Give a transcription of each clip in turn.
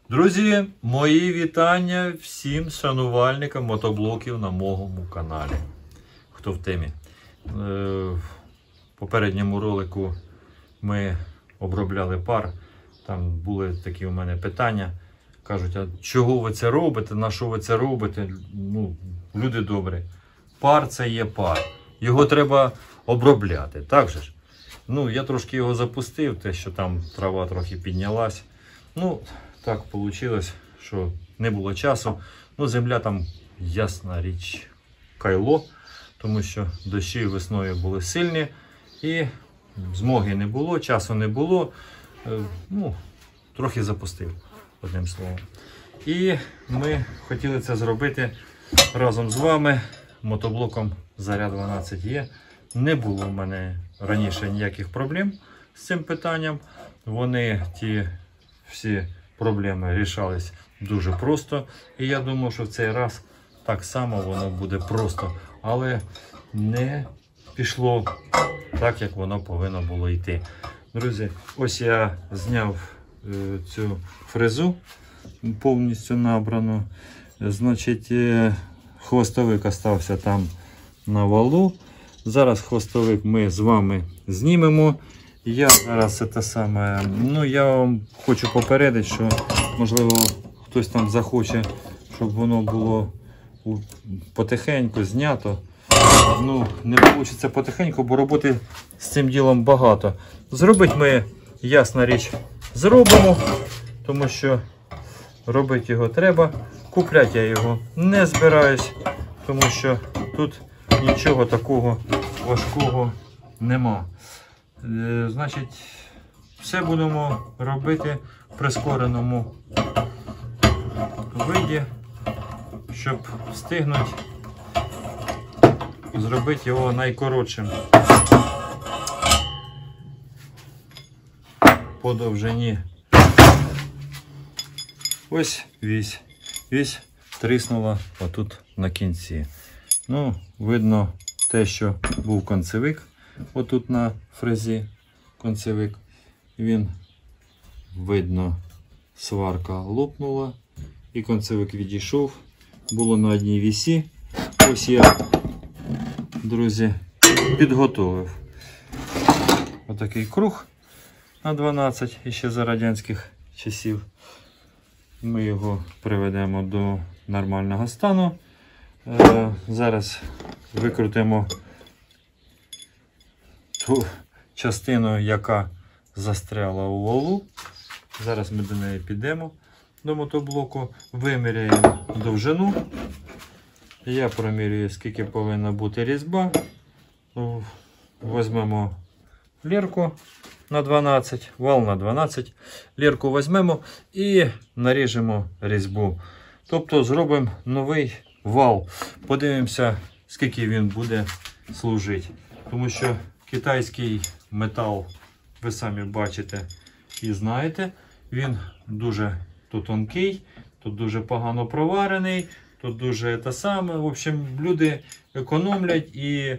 Друзі, мої вітання всім шанувальникам мотоблоків на моєму каналі. Хто в темі. В попередньому ролику ми обробляли пар. Там були такі у мене питання. Кажуть, а чого ви це робите? На що ви це робите? Ну, люди добрі. Пар це є пар. Його треба обробляти. Так же ж? Ну, я трошки його запустив, те, що там трава трохи піднялась. Ну, так вийшло, що не було часу. Ну, земля там, ясна річ, кайло, тому що дощі весною були сильні і змоги не було, часу не було. Ну, трохи запустив, одним словом. І ми хотіли це зробити разом з вами, мотоблоком Заря 12Е. Не було в мене раніше ніяких проблем з цим питанням. Вони, ті всі проблеми рішались дуже просто. І я думаю, що в цей раз так само воно буде просто. Але не пішло так, як воно повинно було йти. Друзі, ось я зняв цю фрезу повністю набрану. Значить, хвостовик остався там на валу. Зараз хвостовик ми з вами знімемо. Я зараз це саме, ну я вам хочу попередити, що можливо хтось там захоче, щоб воно було потихеньку знято. Ну, не вийде потихеньку, бо роботи з цим ділом багато. Зробити ми, ясна річ, зробимо, тому що робити його треба. Купляти я його не збираюсь, тому що тут нічого такого важкого нема. Значить, все будемо робити в прискореному виді, щоб встигнути зробити його найкоротшим по довжині. Ось вісь. Вісь тріснула отут на кінці. Ну, видно те, що був концевик. Отут на фрезі концевик. Він, видно, сварка лопнула. І концевик відійшов. Було на одній вісі. Ось я, друзі, підготовив отакий круг на 12, іще за радянських часів. Ми його приведемо до нормального стану. Зараз викрутимо ту частину, яка застряла у валу. Зараз ми до неї підемо, до мотоблоку, виміряємо довжину. Я промірюю, скільки повинна бути різьба. Візьмемо лірку на 12, вал на 12. Лірку візьмемо і наріжемо різьбу. Тобто зробимо новий вал. Подивимося, скільки він буде служити. Тому що китайський метал, ви самі бачите і знаєте, він дуже тут тонкий, тут дуже погано проварений, тут дуже те саме. В общем, люди економлять і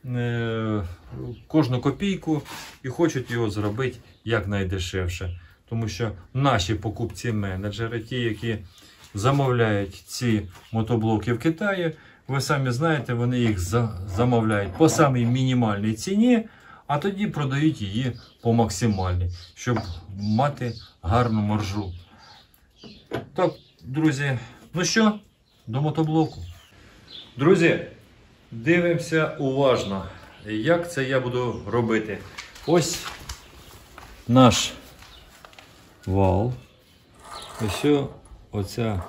кожну копійку і хочуть його зробити якнайдешевше. Тому що наші покупці-менеджери, ті, які замовляють ці мотоблоки в Китаї, ви самі знаєте, вони їх замовляють по самій мінімальній ціні, а тоді продають її по максимальній, щоб мати гарну маржу. Так, друзі, ну що, до мотоблоку. Друзі, дивимося уважно, як це я буду робити. Ось наш вал. Ось оця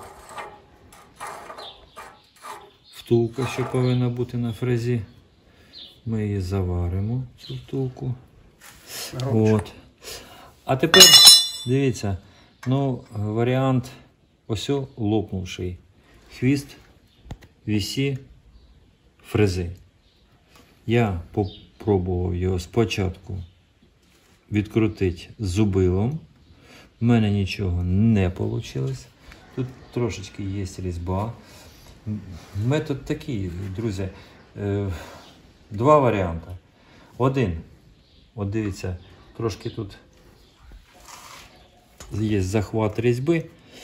втулка, що повинна бути на фрезі. Ми її заваримо, цю втулку. От. А тепер, дивіться, ну, варіант ось лопнувший. Хвіст вісі фрези. Я попробував його спочатку відкрутити зубилом. У мене нічого не вийшло. Тут трошечки є різьба. Метод такий, друзі. Два варіанти. Один. От дивіться, трошки тут є захват різьби.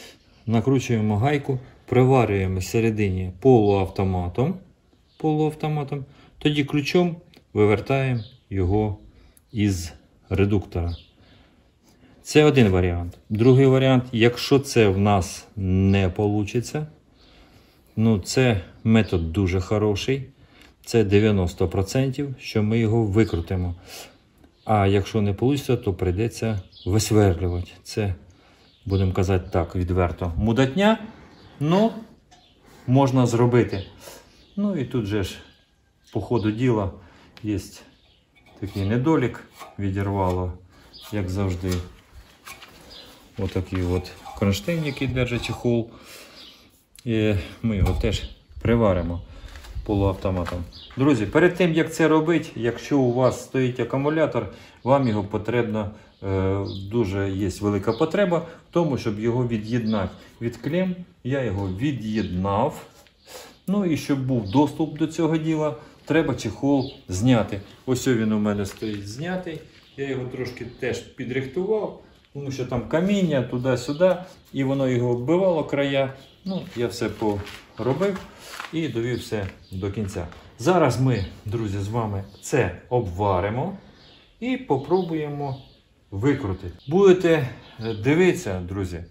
накручуємо гайку, приварюємо всередині полуавтоматом, тоді ключом вивертаємо його із редуктора. Це один варіант. Другий варіант, якщо це в нас не вийде, ну це метод дуже хороший, це 90%, що ми його викрутимо. А якщо не вийде, то прийдеться висверлювати. Це, будемо казати так, відверто, мудатня, але можна зробити. Ну і тут же ж, по ходу діла, є такий недолік, відірвало, як завжди. Отакий от кронштейн, який держить чехол. І ми його теж приваримо полуавтоматом. Друзі, перед тим як це робити, якщо у вас стоїть акумулятор, вам його потрібно, дуже є велика потреба в тому, щоб його від'єднати від клем. Я його від'єднав. Ну і щоб був доступ до цього діла, треба чехол зняти. Ось він у мене стоїть знятий. Я його трошки теж підрихтував, тому що там каміння туди-сюди, і воно його вбивало края. Ну, я все поробив і довів все до кінця. Зараз ми, друзі, з вами це обваримо і попробуємо викрутити. Будете дивитися, друзі,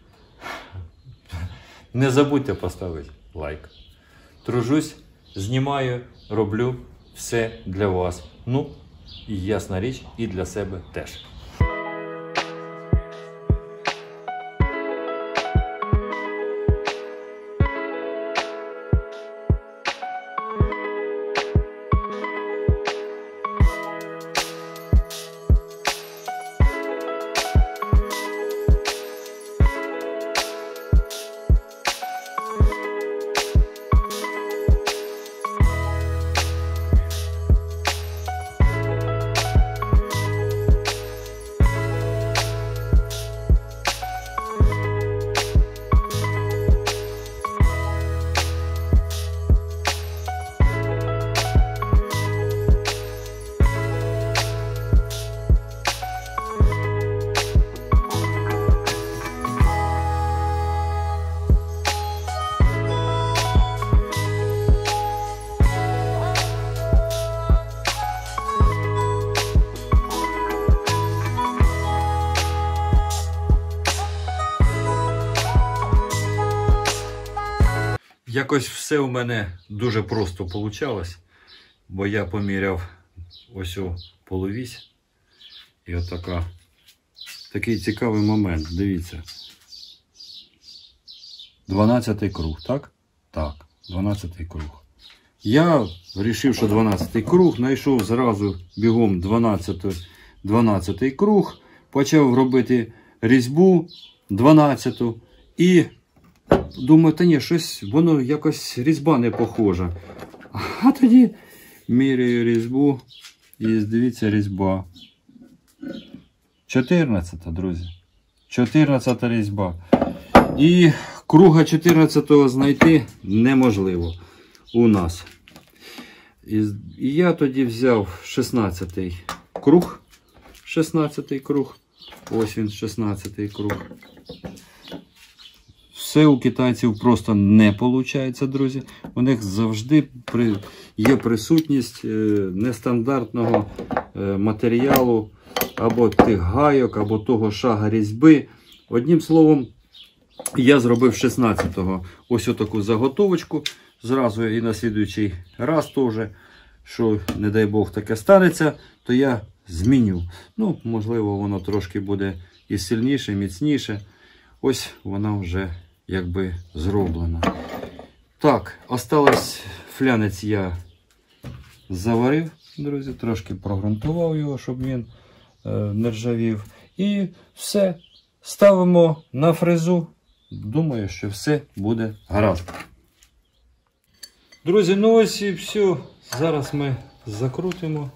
не забудьте поставити лайк. Тружусь, знімаю, роблю все для вас. Ну, і ясна річ, і для себе теж. Якось все у мене дуже просто вийшло, бо я поміряв ось у половісь. І такий цікавий момент, дивіться. 12-й круг, так? Так, 12-й круг. Я вирішив, що 12-й круг, знайшов зразу бігом 12-й круг, почав робити різьбу 12-ту і думаю, та ні, щось, воно якось різьба не похожа. А тоді міряю різьбу і дивіться різьба. 14-та, друзі. 14-та різьба. І круга 14-го знайти неможливо у нас. І я тоді взяв 16-й круг. 16-й круг. Ось він, 16-й круг. Все у китайців просто не виходить, друзі. У них завжди є присутність нестандартного матеріалу, або тих гайок, або того шага різьби. Одним словом, я зробив 16-го ось отаку заготовочку. Зразу і на слідуючий раз теж, що, не дай Бог, таке станеться, то я зміню. Ну, можливо, воно трошки буде і сильніше, і міцніше. Ось вона вже якби зроблена. Так, осталось флянець я заварив, друзі, трошки прогрунтував його, щоб він не ржавів. І все, ставимо на фрезу. Думаю, що все буде гаразд. Друзі, ну ось і все. Зараз ми закрутимо.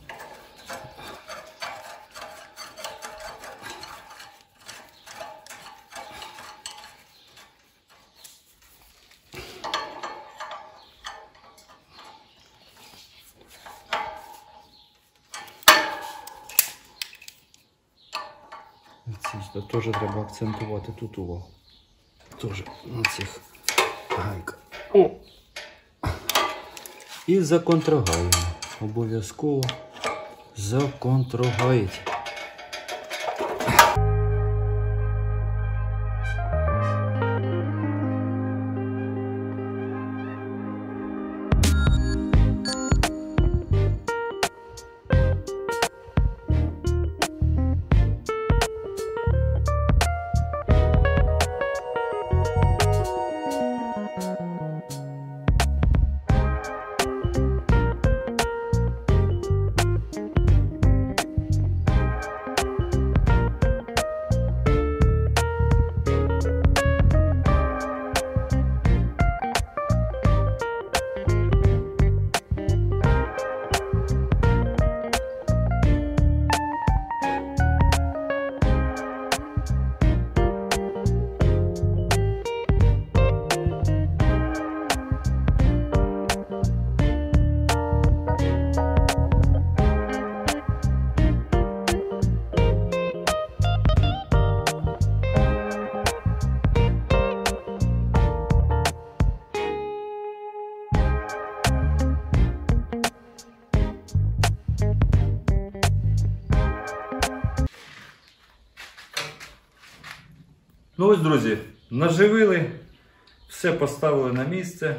Це теж треба акцентувати тут увагу. теж на цих гайках. О! І законтрогаємо. Обов'язково законтрогаєте. Ну ось, друзі, наживили, все поставили на місце.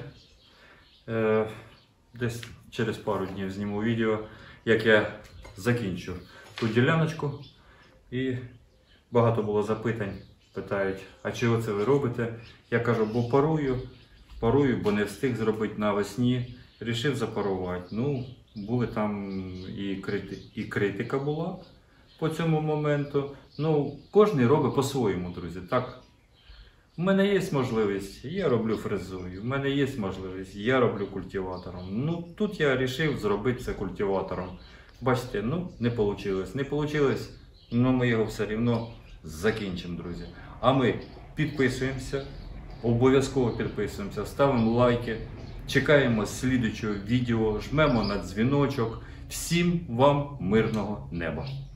Десь через пару днів зніму відео, як я закінчу ту діляночку. І багато було запитань, питають, а чого це ви робите? Я кажу, бо парую, бо не встиг зробити навесні, рішив запарувати. Ну, були там і критика була по цьому моменту. Ну, кожен робить по-своєму, друзі, так? У мене є можливість, я роблю фрезою, у мене є можливість, я роблю культиватором. Ну, тут я вирішив зробити це культиватором. Бачите, ну, не вийшло. Не вийшло, але ми його все одно закінчимо, друзі. А ми підписуємося, обов'язково підписуємося, ставимо лайки, чекаємо слідуючого відео, жмемо на дзвіночок. Всім вам мирного неба!